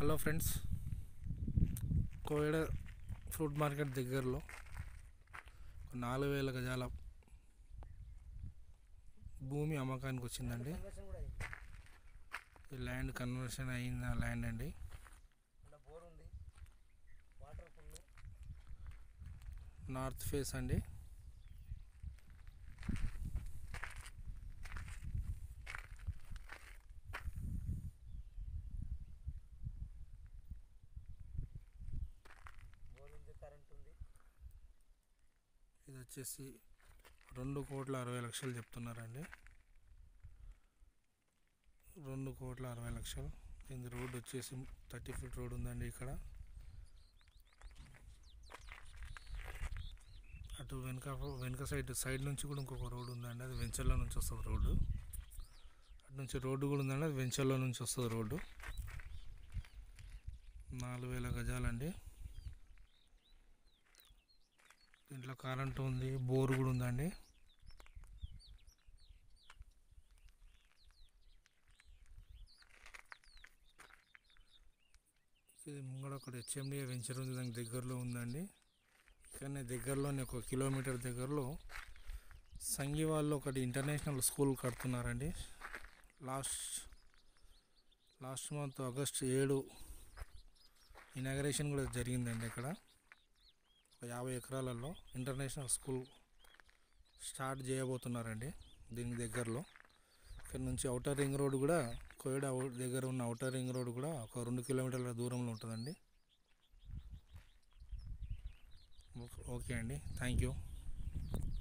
Hello friends, Koyyada fruit market దగ్గరలో 4000 గజాల భూమి అమ్మకానికి వచ్చిందండి. ఈ ల్యాండ్ కన్వర్షన్ అయిన ల్యాండ్ అండి. నార్త్ ఫేస్ అండి. ఇది వచ్చేసి 2,60,00,000 చెప్తున్నారండి. 2,60,00,000. ఇది రోడ్ వచ్చేసి 30 ఫీట్ రోడ్ ఉందండి. ఇక్కడ అటు వెనుక సైడ్ నుంచి కూడా ఇంకొక రోడ్ ఉందండి. అది వెంచర్లో నుంచి వస్తుంది రోడ్డు. అటు నుంచి రోడ్డు కూడా ఉందండి. అది వెంచర్లో నుంచి వస్తుంది రోడ్డు. 4,000 గజాలండి. దీంట్లో కరెంట్ ఉంది, బోర్ కూడా ఉందండి. ఇది ముంగడ ఒకటి హెచ్ఎండి వెంచర్ ఉంది, దానికి దగ్గరలో ఉందండి. ఇక్కడనే దగ్గరలోనే 1 కిలోమీటర్ దగ్గరలో సంఘి వాళ్ళు ఒకటి ఇంటర్నేషనల్ స్కూల్ కడుతున్నారండి. లాస్ట్ మంత్ ఆగస్ట్ 7 ఇనాగరేషన్ కూడా జరిగిందండి. ఇక్కడ 50 ఎకరాలలో ఇంటర్నేషనల్ స్కూల్ స్టార్ట్ చేయబోతున్నారండి. దీనికి దగ్గరలో ఇక్కడ నుంచి ఔటర్ రింగ్ రోడ్ కూడా, కోయడ దగ్గర ఉన్న ఔటర్ రింగ్ రోడ్ కూడా ఒక 2 కిలోమీటర్ల దూరంలో ఉంటుందండి. ఓకే అండి, థ్యాంక్ యూ.